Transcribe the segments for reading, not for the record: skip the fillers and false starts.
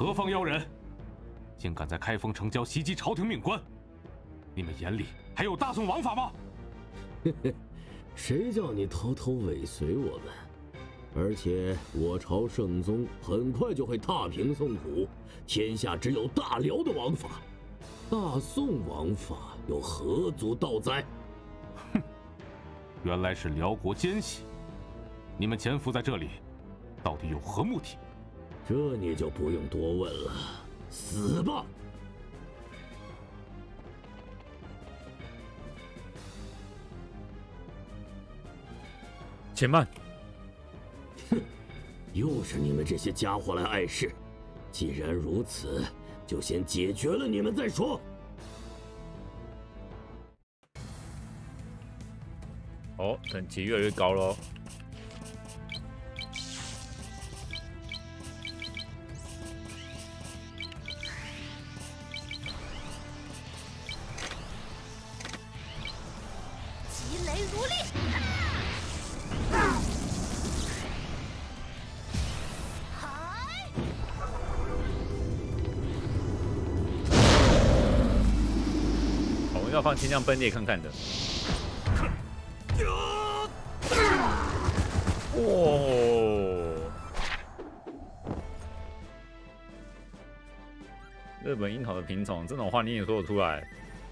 何方妖人，竟敢在开封城郊袭击朝廷命官？你们眼里还有大宋王法吗？ 嘿嘿，谁叫你偷偷尾随我们？而且我朝圣宗很快就会踏平宋土，天下只有大辽的王法，大宋王法又何足道哉？ 哼，原来是辽国奸细，你们潜伏在这里，到底有何目的？ 这你就不用多问了，死吧！ 且慢！ 哼，又是你们这些家伙来碍事。既然如此，就先解决了你们再说。 哦，等级越来越高喽。 疾雷如厉！ 我们要放天降崩裂看看的。哦，日本樱桃的品种，这种话你也说得出来？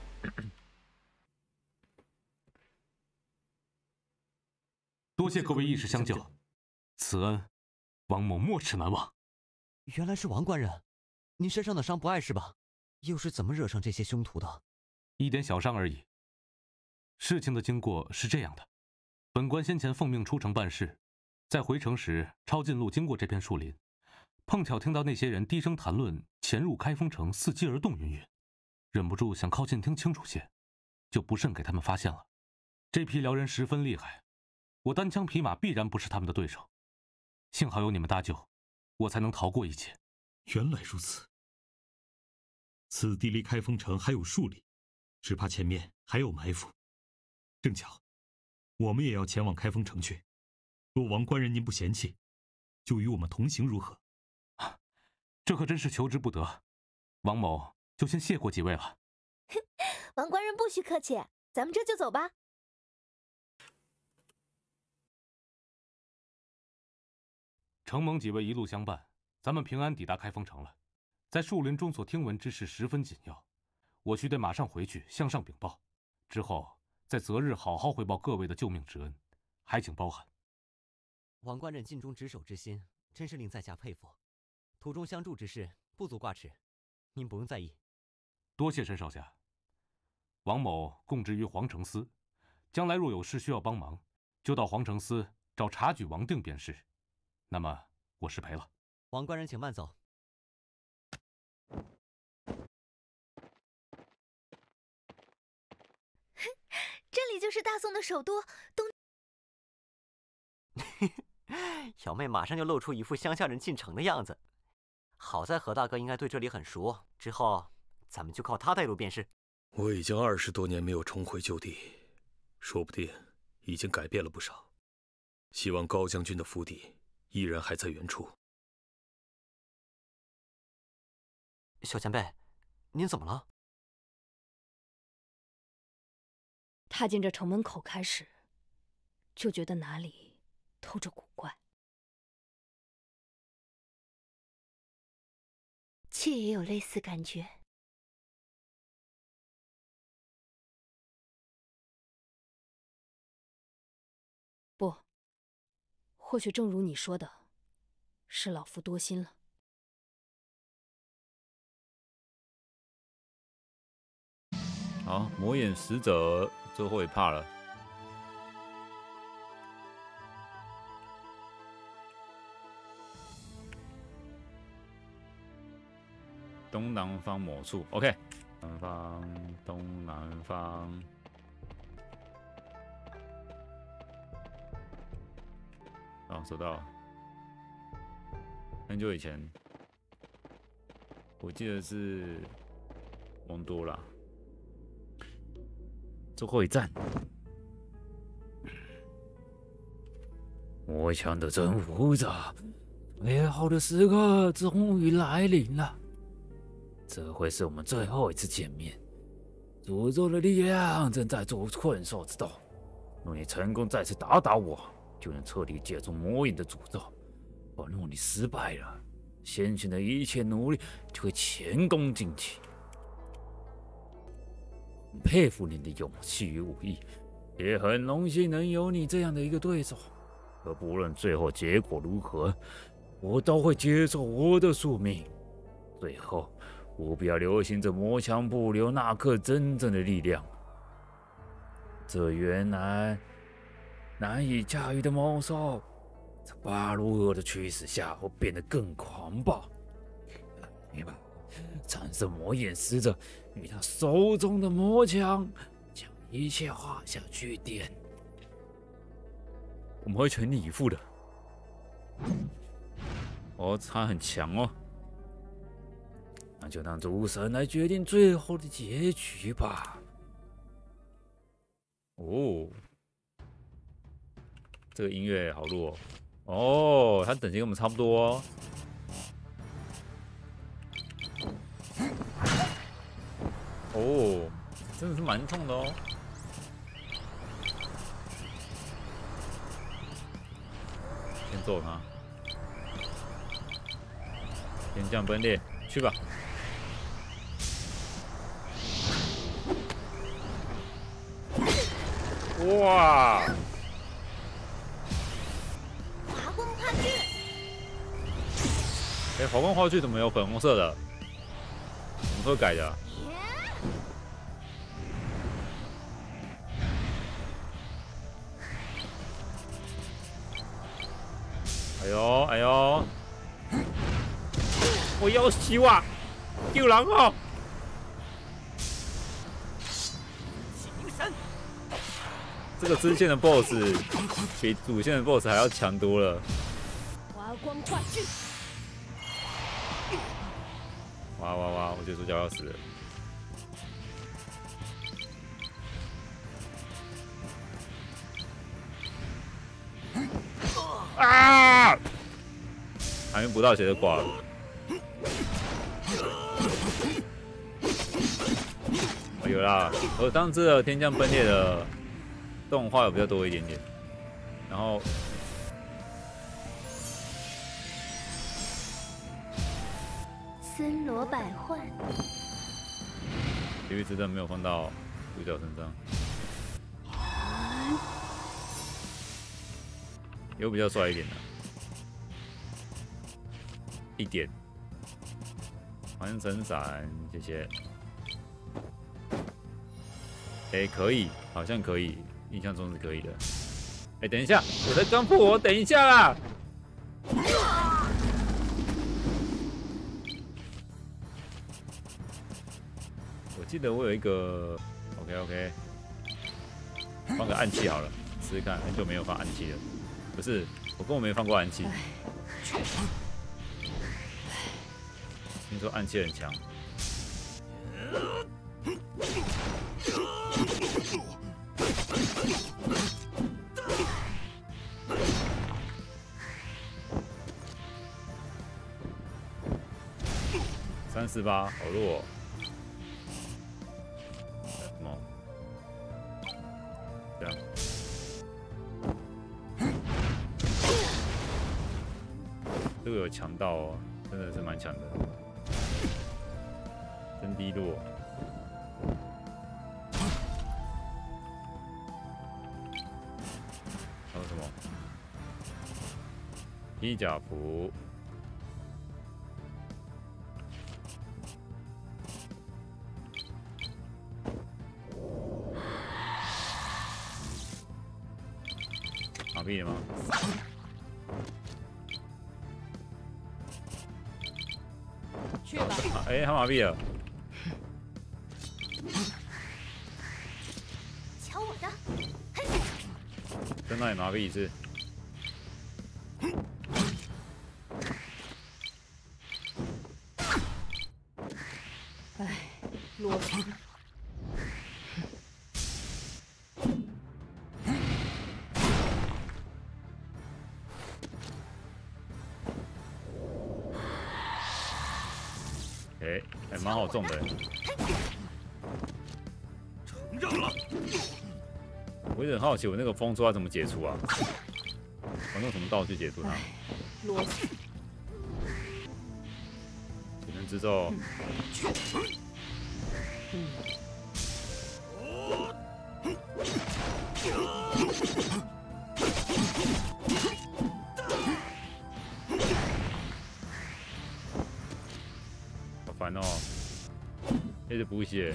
多谢各位义士相救，此恩王某没齿难忘。 原来是王官人，您身上的伤不碍事吧？又是怎么惹上这些凶徒的？ 一点小伤而已。事情的经过是这样的，本官先前奉命出城办事，在回城时抄近路经过这片树林，碰巧听到那些人低声谈论潜入开封城伺机而动云云，忍不住想靠近听清楚些，就不慎给他们发现了。这批辽人十分厉害，我单枪匹马必然不是他们的对手，幸好有你们搭救，我才能逃过一劫。 原来如此，此地离开封城还有数里，只怕前面还有埋伏。正巧，我们也要前往开封城去。若王官人您不嫌弃，就与我们同行如何？ 这可真是求之不得，王某就先谢过几位了。 王官人不需客气，咱们这就走吧。 承蒙几位一路相伴，咱们平安抵达开封城了。在树林中所听闻之事十分紧要，我须得马上回去向上禀报，之后在择日好好回报各位的救命之恩，还请包涵。 王官人尽忠职守之心，真是令在下佩服。途中相助之事，不足挂齿，您不用在意。 多谢申少侠。王某供职于皇城司，将来若有事需要帮忙，就到皇城司找察举王定便是。那么我失陪了。 王官人请慢走。 这里就是大宋的首都东。 小妹马上就露出一副乡下人进城的样子。好在何大哥应该对这里很熟，之后咱们就靠他带路便是。 我已经20多年没有重回旧地，说不定已经改变了不少。希望高将军的府邸依然还在原处。 小前辈，您怎么了？ 踏进这城门口开始，就觉得哪里透着古怪。 妾也有类似感觉。 不，或许正如你说的，是老夫多心了。 好，魔眼使者最后也怕了。东南方某处 ，OK， 南方，东南方。哦，收到了。很久以前，我记得是蒙多啦。最后一站，魔墙的真复杂， 美好的时刻终于来临了，这会是我们最后一次见面。诅咒的力量正在做困兽之斗，若你成功再次打倒我，就能彻底解除魔影的诅咒；而若你失败了，先前的一切努力就会前功尽弃。佩服你的勇气与武艺，也很荣幸能有你这样的一个对手。可不论最后结果如何，我都会接受我的宿命。最后，务必要留心这魔枪不留那颗真正的力量。这原来难以驾驭的猛兽，在巴鲁尔的驱使下会变得更狂暴。明白，产生魔眼使者与他手中的魔枪，将一切画下句点。我们会全力以赴的。哦，他很强哦。那就让主神来决定最后的结局吧。哦，这个音乐好弱哦。哦，他等级跟我们差不多哦。哦，真的是蛮痛的哦。先揍他，天降崩裂，去吧。哇！ 华光化具， 哎，华光化具怎么有粉红色的？怎么会改的？哎呦哎呦！我要死啊！救人哦！这个支线的 BOSS 比主线的 BOSS 还要强多了。 华光化具， 哇哇哇！我觉得主角要死了。啊！还没补到血就挂了。哦，有啦，我当时的天降崩裂的动画有比较多一点点，然后森罗百幻， 体育之灯没有放到主角身上，有比较帅一点的，一点。环神闪，谢谢。哎，可以，好像可以，印象中是可以的。哎，等一下，我在刚复活，等一下啦！我记得我有一个 ，OK， 放个暗器好了，试试看，很久没有放暗器了。不是，我根本没放过暗器。听说暗器很强。348，好弱哦。什么？这样。这个有强到哦，真的是蛮强的。真低落。还有什么？披甲服。麻痹了吗？ 去吧。 哎，他麻痹了。 瞧我的！ 在那里麻痹一次。 哎，啰嗦。 哎，还蛮好中的。 承让了。 我一直很好奇，我那个风珠要怎么解除啊？我用什么道具解除它？ 啰嗦。 体能之咒。好烦哦，一直补血。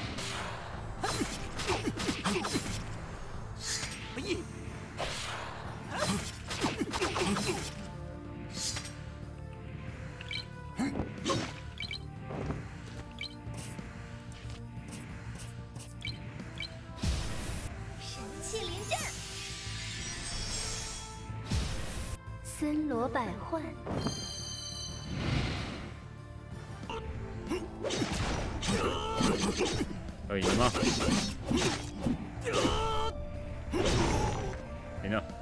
神气临阵，森罗百幻。 要赢吗？赢了。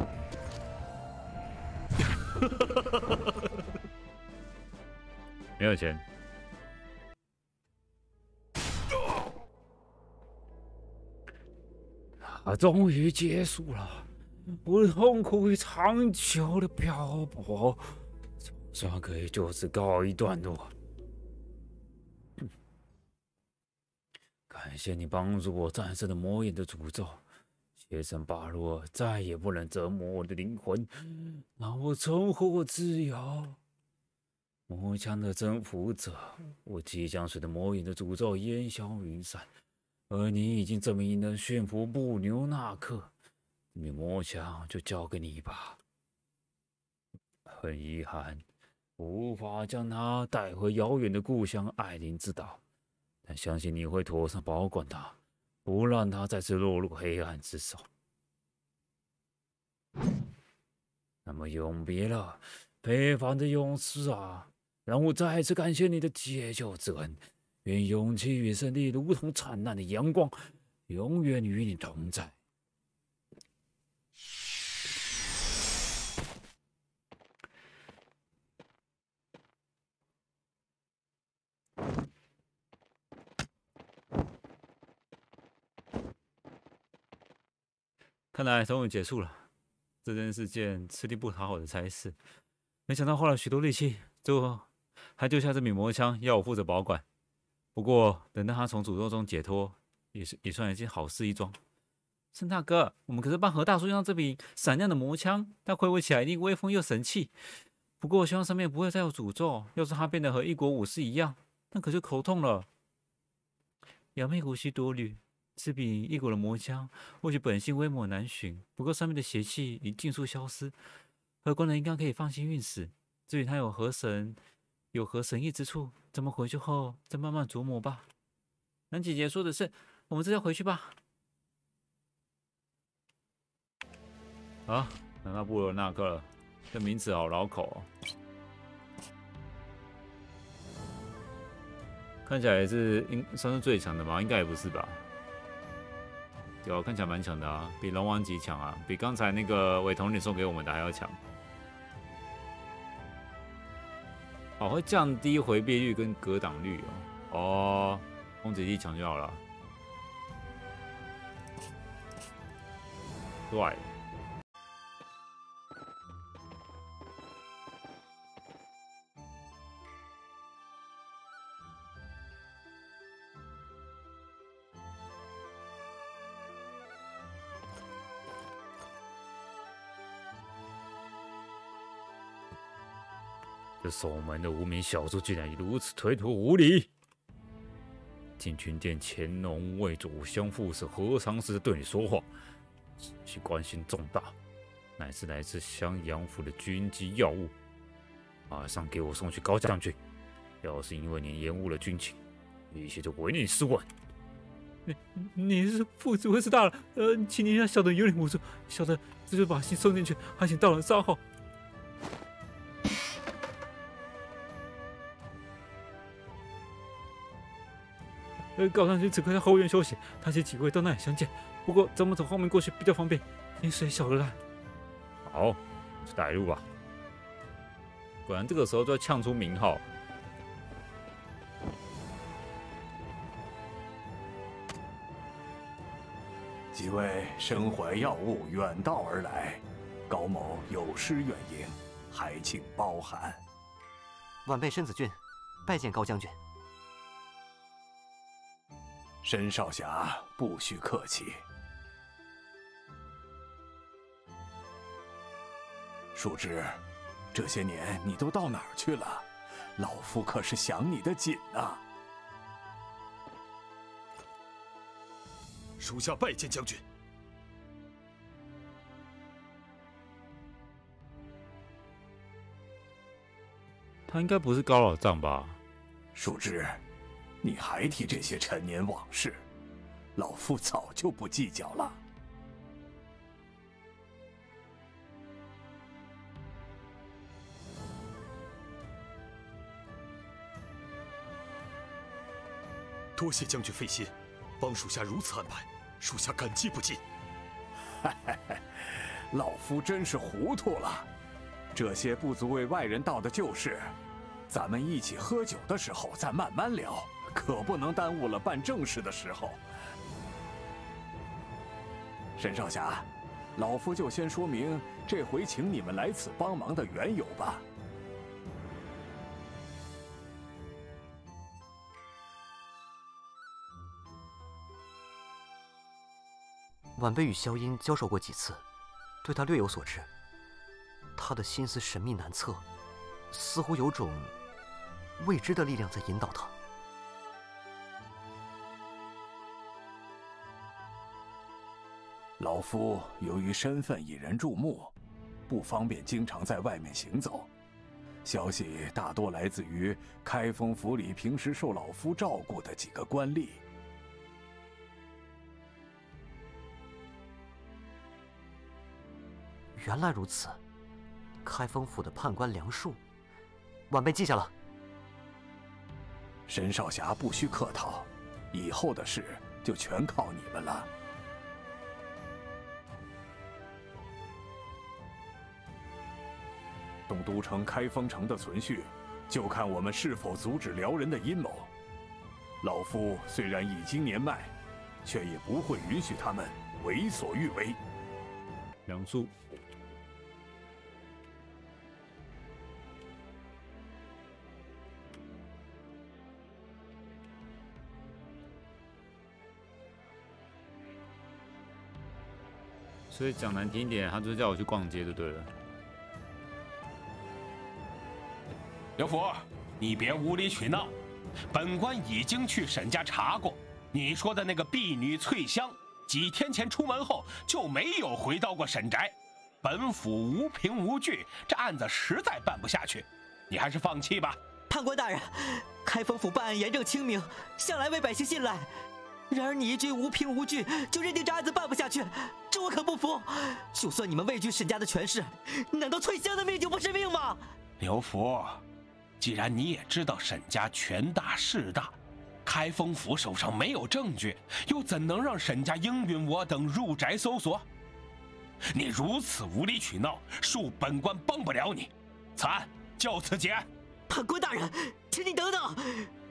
没有钱。它终于结束了，我痛苦与长久的漂泊，总算可以就此告一段落。感谢你帮助我战胜了魔眼的诅咒，邪神巴洛再也不能折磨我的灵魂，让我重获自由。魔枪的征服者，我即将随着魔眼的诅咒烟消云散，而你已经证明你能驯服布牛纳克，这名魔枪就交给你吧。很遗憾，我无法将它带回遥远的故乡艾琳之岛。但相信你会妥善保管它，不让它再次落入黑暗之手。那么永别了，非凡的勇士啊！让我再次感谢你的解救之恩。愿勇气与胜利如同灿烂的阳光，永远与你同在。看来终于结束了，这真是件吃力不讨好的差事。没想到花了许多力气，最后还丢下这柄魔枪，要我负责保管。不过等到他从诅咒中解脱，也算一件好事一桩。圣大哥，我们可是帮何大叔用这柄闪亮的魔枪，他挥舞起来一定威风又神气。不过希望上面不会再有诅咒，要是他变得和一国武士一样，那可就头痛了。杨妹无需多虑。这柄异国的魔枪，或许本性威猛难寻，不过上面的邪气已尽数消失，何官人应该可以放心运使。至于他有何神异之处，咱们回去后再慢慢琢磨吧。南姐姐说的是，我们这就回去吧。啊，南大布罗纳克了，这名词好绕口哦。看起来是算是最强的吗？应该也不是吧。对啊，看起来蛮强的啊，比龙王级强啊，比刚才那个伪统领送给我们的还要强。哦，会降低回避率跟格挡率哦。哦，攻击力强就好了。对。这守门的无名小卒竟然如此推脱无礼！进军殿潜龙为主相附是何尝是对你说话？其关心重大，乃是来自襄阳府的军机要务，马上给我送去高将军。要是因为你延误了军情，一切就唯你是问。你是副指挥使大人，请您让小的有点无助，小的这就把信送进去，还请大人稍后。高将军此刻在后院休息，他请几位到那里相见。不过咱们从后面过去比较方便，您随小的来。好，就带路吧。果然这个时候就要呛出名号。 几位身怀要务，远道而来，高某有失远迎，还请包涵。 晚辈申子俊，拜见高将军。 申少侠，不需客气。树枝，这些年你都到哪儿去了？老夫可是想你的紧呐。 属下拜见将军。 他应该不是高老丈吧？ 树枝，你还提这些陈年往事，老夫早就不计较了。 多谢将军费心，帮属下如此安排，属下感激不尽。 老夫真是糊涂了，这些不足为外人道的旧事，咱们一起喝酒的时候再慢慢聊，可不能耽误了办正事的时候。沈少侠，老夫就先说明这回请你们来此帮忙的缘由吧。 晚辈与萧音交手过几次，对他略有所知。他的心思神秘难测，似乎有种未知的力量在引导他。 老夫由于身份引人注目，不方便经常在外面行走。消息大多来自于开封府里平时受老夫照顾的几个官吏。 原来如此，开封府的判官梁树，晚辈记下了。 沈少侠不需客套，以后的事就全靠你们了。东都城、开封城的存续，就看我们是否阻止辽人的阴谋。老夫虽然已经年迈，却也不会允许他们为所欲为。 梁树。所以讲难听一点，他就是叫我去逛街就对了。 刘福，你别无理取闹，本官已经去沈家查过，你说的那个婢女翠香，几天前出门后就没有回到过沈宅，本府无凭无据，这案子实在办不下去，你还是放弃吧。 判官大人，开封府办案严正清明，向来为百姓信赖。然而你一句无凭无据就认定这案子办不下去，这我可不服。就算你们畏惧沈家的权势，难道翠香的命就不是命吗？ 刘福，既然你也知道沈家权大势大，开封府手上没有证据，又怎能让沈家应允我等入宅搜索？你如此无理取闹，恕本官帮不了你。此案就此结案。 判官大人，请你等等。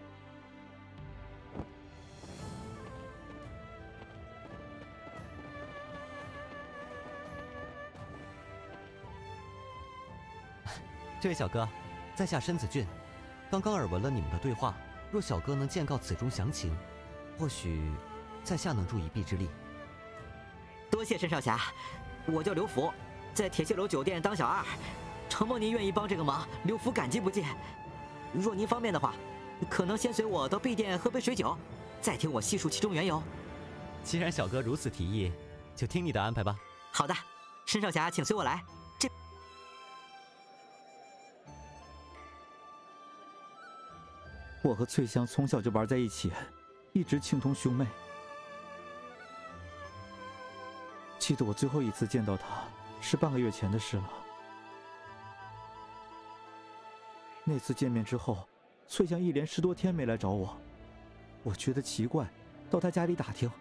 这位小哥，在下申子俊，刚刚耳闻了你们的对话，若小哥能见告此中详情，或许在下能助一臂之力。 多谢申少侠，我叫刘福，在铁榭楼酒店当小二，承蒙您愿意帮这个忙，刘福感激不尽。若您方便的话，可能先随我到敝店喝杯水酒，再听我细述其中缘由。 既然小哥如此提议，就听你的安排吧。 好的，申少侠，请随我来。 我和翠香从小就玩在一起，一直情同兄妹。记得我最后一次见到她是半个月前的事了。那次见面之后，翠香一连10多天没来找我，我觉得奇怪，到她家里打听。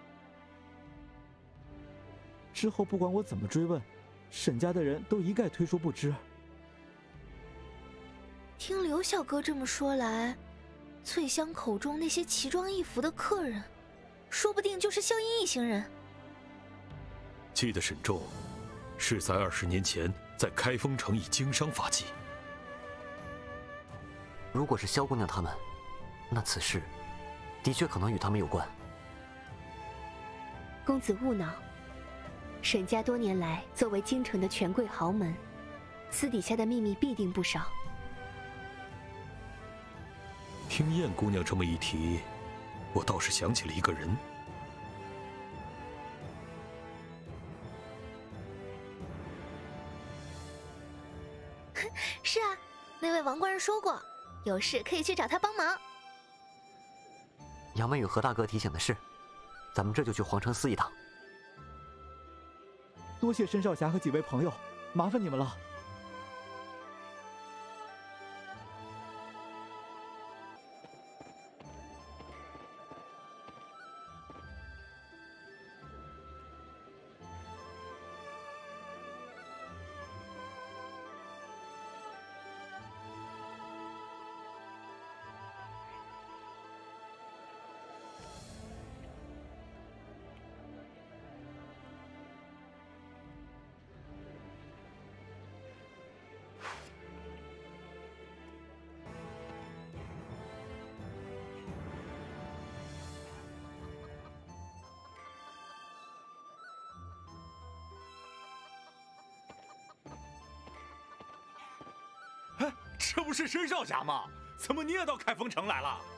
之后不管我怎么追问，沈家的人都一概推说不知。 听刘小哥这么说来，翠香口中那些奇装异服的客人，说不定就是萧音一行人。 记得沈重是在20年前在开封城以经商发迹。 如果是萧姑娘他们，那此事的确可能与他们有关。 公子勿恼，沈家多年来作为京城的权贵豪门，私底下的秘密必定不少。 听燕姑娘这么一提，我倒是想起了一个人。 是啊，那位王官人说过，有事可以去找他帮忙。 杨门与何大哥提醒的是，咱们这就去皇城司一趟。 多谢申少侠和几位朋友，麻烦你们了。 这不是申少侠吗？怎么你也到开封城来了？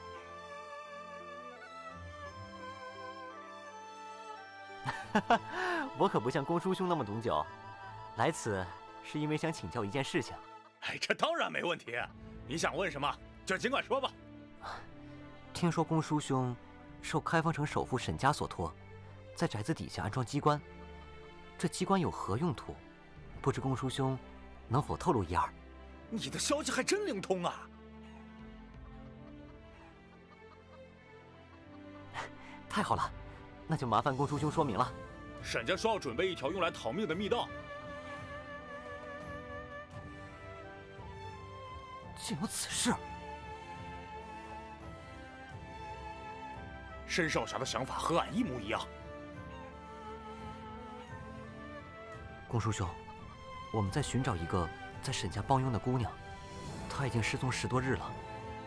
我可不像公叔兄那么懂酒，来此是因为想请教一件事情。 哎，这当然没问题。你想问什么就尽管说吧。 听说公叔兄受开封城首富沈家所托，在宅子底下安装机关，这机关有何用途？不知公叔兄能否透露一二？ 你的消息还真灵通啊！ 太好了，那就麻烦公叔兄说明了。 沈家说要准备一条用来逃命的密道。 竟有此事！ 申少侠的想法和俺一模一样。 公叔兄，我们在寻找一个在沈家帮佣的姑娘，她已经失踪10多日了。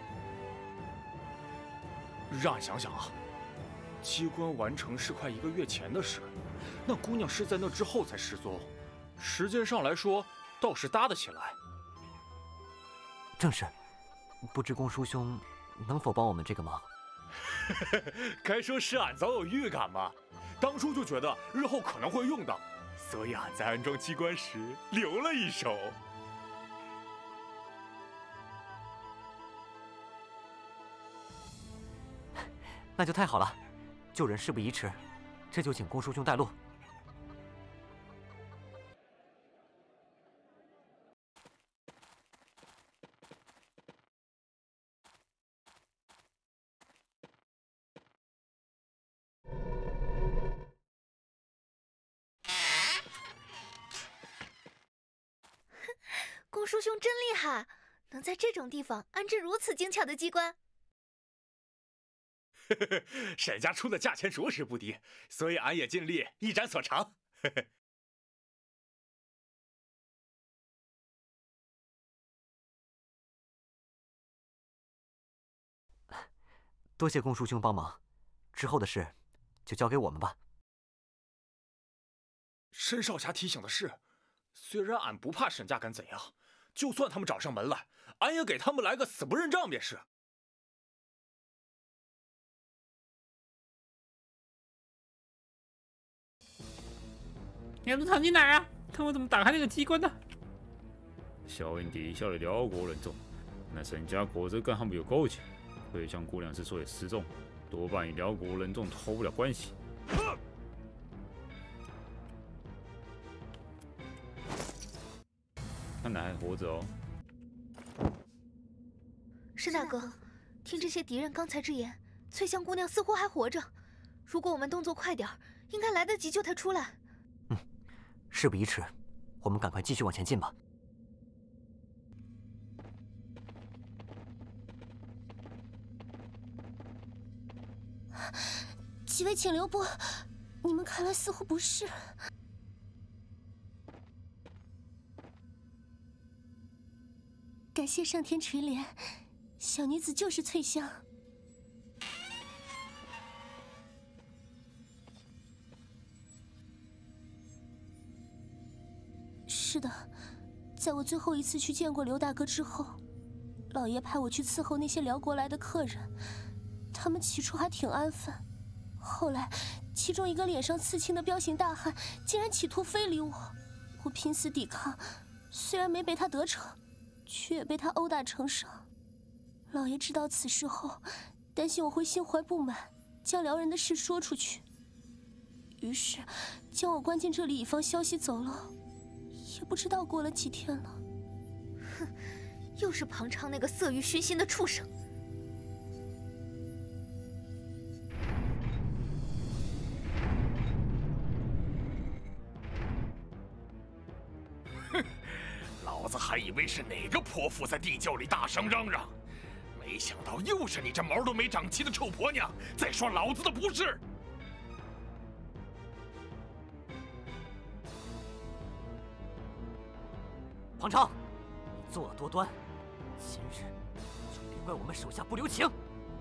让俺想想啊，机关完成是快1个月前的事，那姑娘是在那之后才失踪，时间上来说倒是搭得起来。 正是，不知公叔兄能否帮我们这个忙？ 该说是俺早有预感嘛，当初就觉得日后可能会用到，所以俺在安装机关时留了一手。 那就太好了，救人事不宜迟，这就请公叔兄带路。 公叔兄真厉害，能在这种地方安置如此精巧的机关。 沈家出的价钱着实不低，所以俺也尽力一展所长。 多谢公叔兄帮忙，之后的事就交给我们吧。 申少侠提醒的是，虽然俺不怕沈家敢怎样，就算他们找上门来，俺也给他们来个死不认账便是。 你们藏进哪儿啊？他们怎么打开那个机关呢？ 小英底下的辽国人众，那沈家果真跟他们有勾结。翠香姑娘之所以失踪，多半与辽国人众脱不了关系。看来还活着哦。 申大哥，听这些敌人刚才之言，翠香姑娘似乎还活着。如果我们动作快点，应该来得及救她出来。 事不宜迟，我们赶快继续往前进吧。 几位请留步，你们看来似乎不是。 感谢上天垂怜，小女子就是翠香。是的，在我最后一次去见过刘大哥之后，老爷派我去伺候那些辽国来的客人，他们起初还挺安分，后来其中一个脸上刺青的彪形大汉竟然企图非礼我，我拼死抵抗，虽然没被他得逞，却也被他殴打成伤。老爷知道此事后，担心我会心怀不满，将辽人的事说出去，于是将我关进这里，以防消息走漏。也不知道过了几天了。 哼，又是庞昌那个色欲熏心的畜生。 哼，老子还以为是哪个泼妇在地窖里大声嚷嚷，没想到又是你这毛都没长齐的臭婆娘在说老子的不是。 庞昌，你作恶多端，今日就别怪我们手下不留情。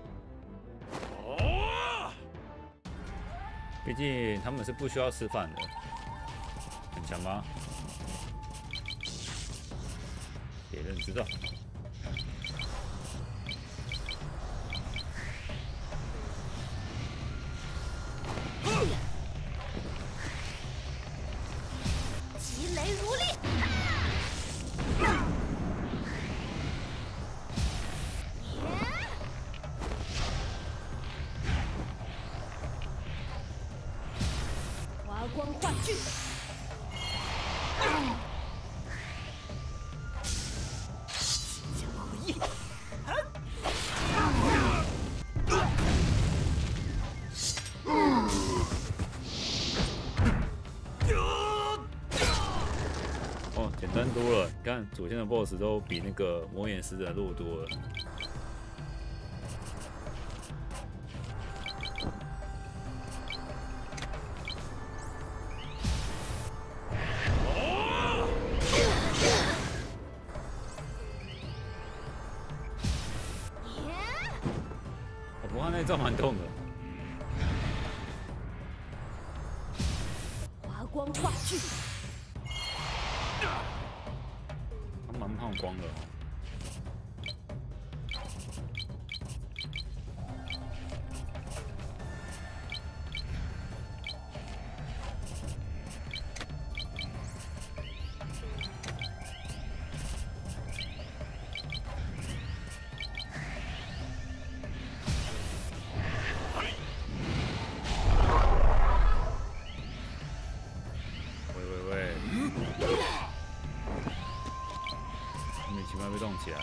毕竟他们是不需要吃饭的，很强吗？别人知道。 疾雷如令。 华光化巨。 剑合一。 哦，简单多了。你看左线的 BOSS 都比那个魔眼使者弱多了。不过他那招蛮痛的。 华光化巨。 他蛮胖光的哦。莫名其妙被动起来。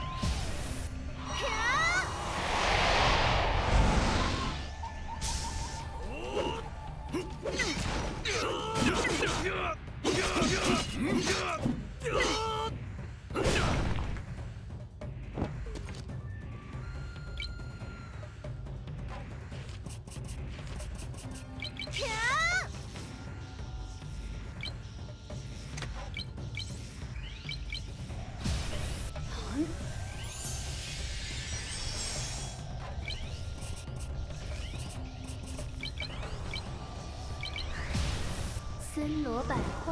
森罗百幻，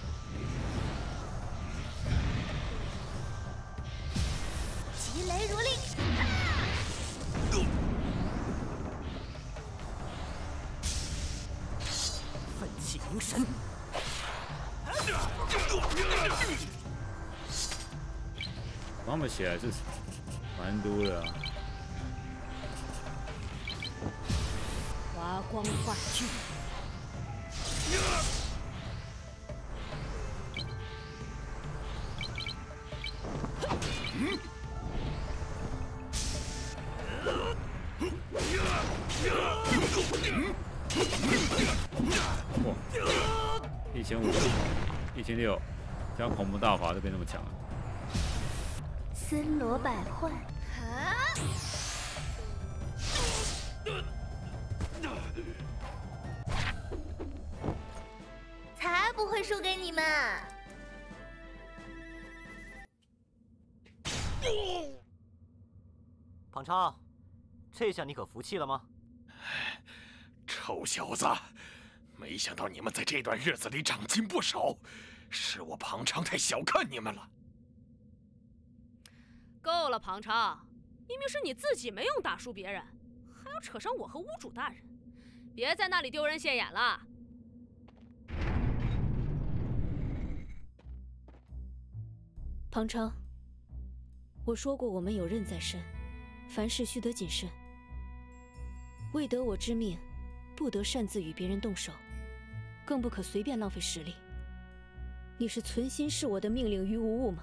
疾雷如令， 奋起凝神。 他们起来是蛮多的啊。 华光化巨。 哇，1500、1600，这样恐怖大法就变那么强了。 森罗百幻， 才不会输给你们！ 庞超，这下你可服气了吗？ 臭小子，没想到你们在这段日子里长进不少，是我庞昌太小看你们了。 够了，庞昌，明明是你自己没用打输别人，还要扯上我和屋主大人，别在那里丢人现眼了。 庞昌，我说过我们有任在身，凡事须得谨慎，未得我之命，不得擅自与别人动手，更不可随便浪费实力。你是存心视我的命令于无物吗？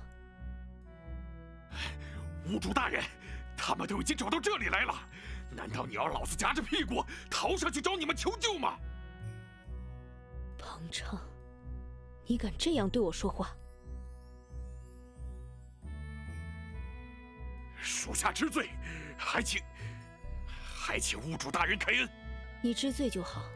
屋主大人，他们都已经找到这里来了，难道你要老子夹着屁股逃上去找你们求救吗？ 庞昌，你敢这样对我说话？ 属下知罪，还请屋主大人开恩。 你知罪就好。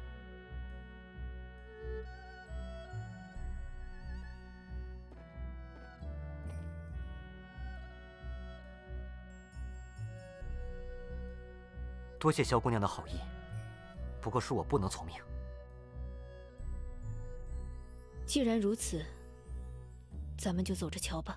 多谢萧姑娘的好意，不过恕我不能从命。 既然如此，咱们就走着瞧吧。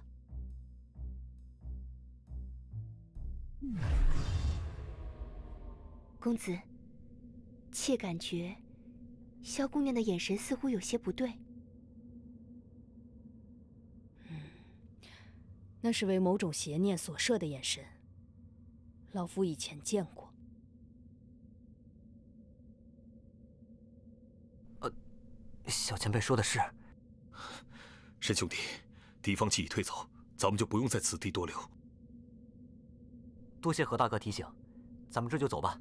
公子，妾感觉萧姑娘的眼神似乎有些不对。 那是为某种邪念所摄的眼神，老夫以前见过。 小前辈说的是。 沈兄弟，敌方既已退走，咱们就不用在此地多留。 多谢何大哥提醒，咱们这就走吧。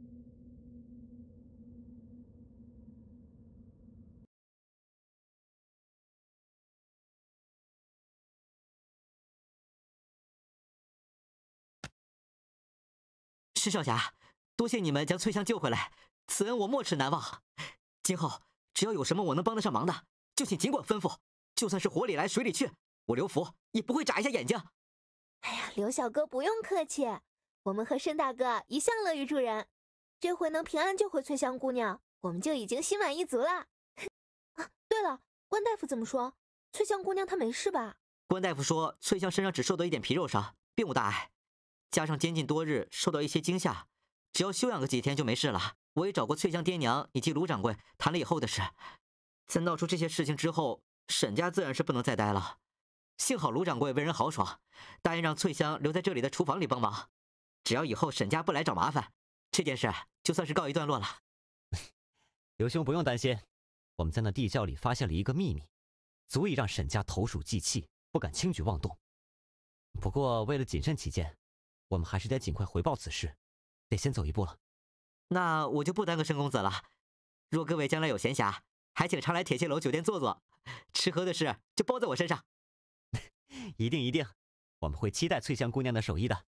施少侠，多谢你们将翠香救回来，此恩我没齿难忘。今后只要有什么我能帮得上忙的，就请尽管吩咐，就算是火里来水里去，我刘福也不会眨一下眼睛。 哎呀，刘小哥不用客气，我们和申大哥一向乐于助人，这回能平安救回翠香姑娘，我们就已经心满意足了。啊，对了，关大夫怎么说？翠香姑娘她没事吧？ 关大夫说，翠香身上只受到一点皮肉伤，并无大碍，加上监禁多日，受到一些惊吓，只要休养个几天就没事了。我也找过翠香爹娘以及卢掌柜谈了以后的事，在闹出这些事情之后，沈家自然是不能再待了。幸好卢掌柜为人豪爽，答应让翠香留在这里的厨房里帮忙。只要以后沈家不来找麻烦，这件事就算是告一段落了。 刘兄不用担心，我们在那地窖里发现了一个秘密，足以让沈家投鼠忌器，不敢轻举妄动。不过为了谨慎起见，我们还是得尽快回报此事，得先走一步了。 那我就不耽搁申公子了。若各位将来有闲暇，还请常来铁榭楼酒店坐坐，吃喝的事就包在我身上。 一定一定，我们会期待翠香姑娘的手艺的。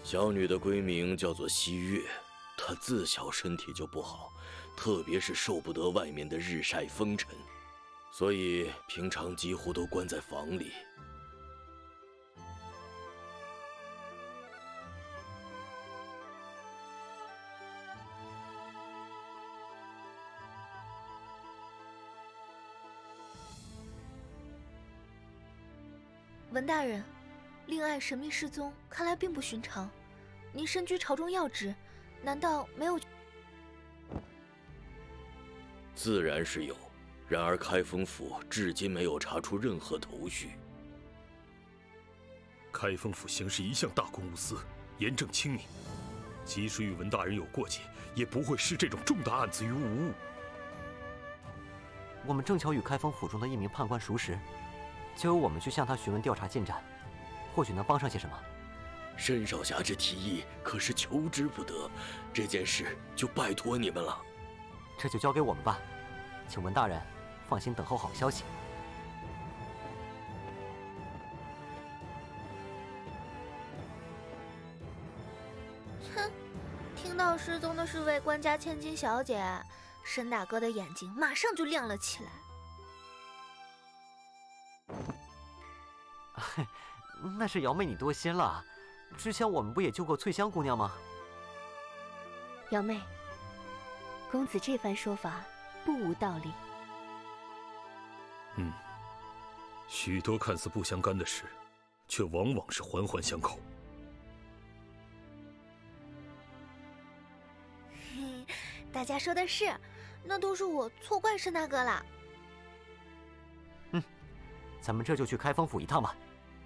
小女的闺名叫做西月，她自小身体就不好，特别是受不得外面的日晒风尘，所以平常几乎都关在房里。 文大人，令爱神秘失踪，看来并不寻常。您身居朝中要职，难道没有？ 自然是有，然而开封府至今没有查出任何头绪。 开封府行事一向大公无私，严正清明，即使与文大人有过节，也不会视这种重大案子于无物。 我们正巧与开封府中的一名判官熟识，就由我们去向他询问调查进展，或许能帮上些什么。 申少侠这提议可是求之不得，这件事就拜托你们了。 这就交给我们吧，请文大人放心等候好消息。 哼，听到失踪的是位官家千金小姐，申大哥的眼睛马上就亮了起来。 那是瑶妹你多心了，之前我们不也救过翠香姑娘吗？ 瑶妹，公子这番说法不无道理。 许多看似不相干的事，却往往是环环相扣。 大家说的是，那都是我错怪申大哥了。 咱们这就去开封府一趟吧。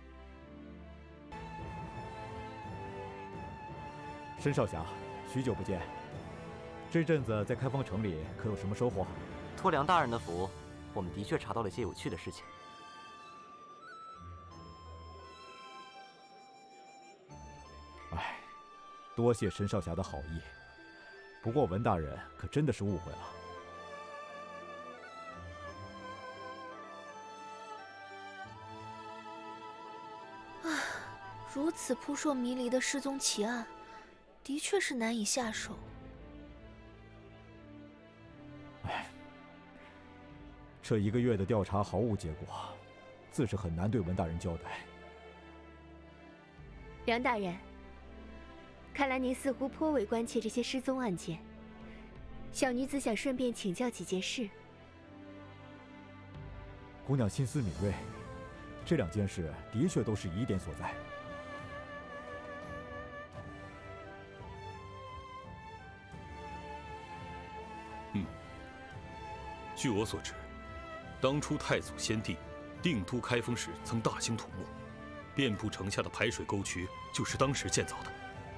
申少侠，许久不见，这阵子在开封城里可有什么收获？ 托梁大人的福，我们的确查到了些有趣的事情。 多谢申少侠的好意，不过文大人可真的是误会了。 如此扑朔迷离的失踪奇案，的确是难以下手。 这1个月的调查毫无结果，自是很难对文大人交代。 梁大人，看来您似乎颇为关切这些失踪案件。小女子想顺便请教几件事。 姑娘心思敏锐，这2件事的确都是疑点所在。 据我所知，当初太祖先帝定都开封时曾大兴土木，遍布城下的排水沟渠就是当时建造的。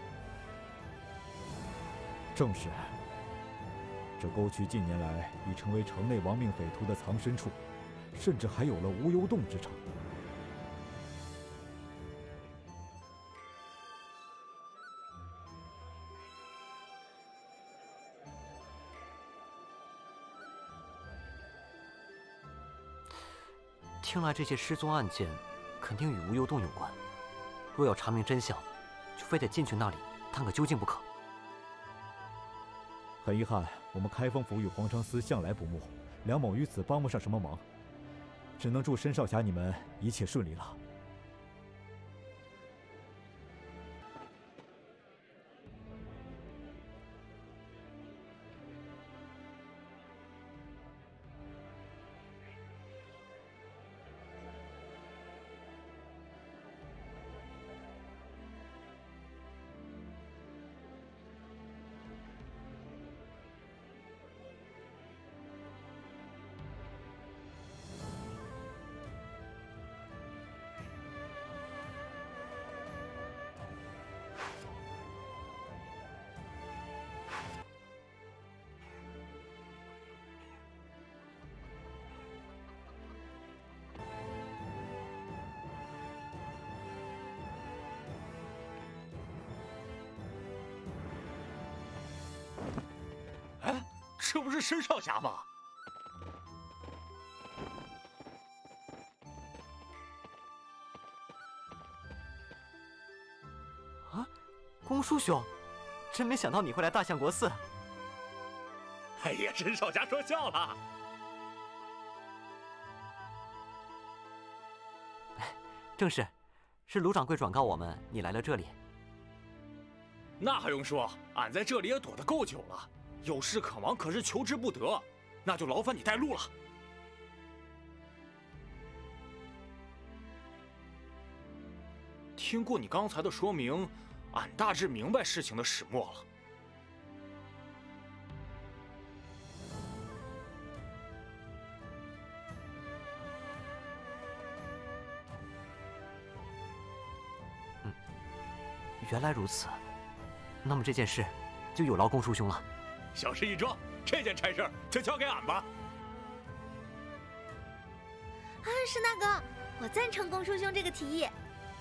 正是。这沟渠近年来已成为城内亡命匪徒的藏身处，甚至还有了无忧洞之称。 听来这些失踪案件肯定与无忧洞有关。若要查明真相，就非得进去那里探个究竟不可。 很遗憾，我们开封府与皇城司向来不睦，梁某于此帮不上什么忙，只能祝申少侠你们一切顺利了。 这不是申少侠吗？ 公叔兄，真没想到你会来大相国寺。 哎呀，申少侠说笑了。 正是，是卢掌柜转告我们你来了这里。 那还用说，俺在这里也躲得够久了，有事可忙，可是求之不得，那就劳烦你带路了。听过你刚才的说明，俺大致明白事情的始末了。 原来如此，那么这件事就有劳公叔兄了。 小事一桩，这件差事就交给俺吧。 申大哥，我赞成公叔兄这个提议。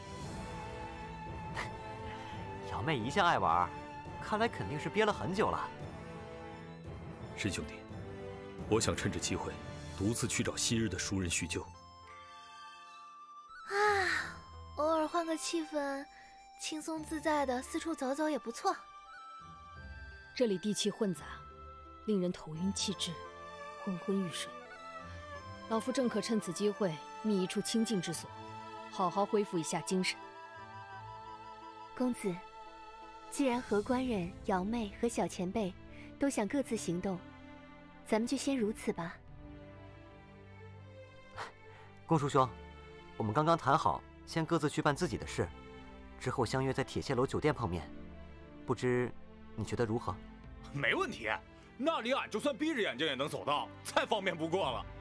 瑶妹一向爱玩，看来肯定是憋了很久了。 申兄弟，我想趁着机会，独自去找昔日的熟人叙旧。 偶尔换个气氛，轻松自在的四处走走也不错。 这里地气混杂，令人头晕气滞，昏昏欲睡。老夫正可趁此机会觅一处清静之所，好好恢复一下精神。 公子，既然何官人、瑶妹和小前辈都想各自行动，咱们就先如此吧。 公叔兄，我们刚刚谈好，先各自去办自己的事，之后相约在铁榭楼酒店碰面，不知你觉得如何？ 没问题，那里俺就算闭着眼睛也能走到，再方便不过了。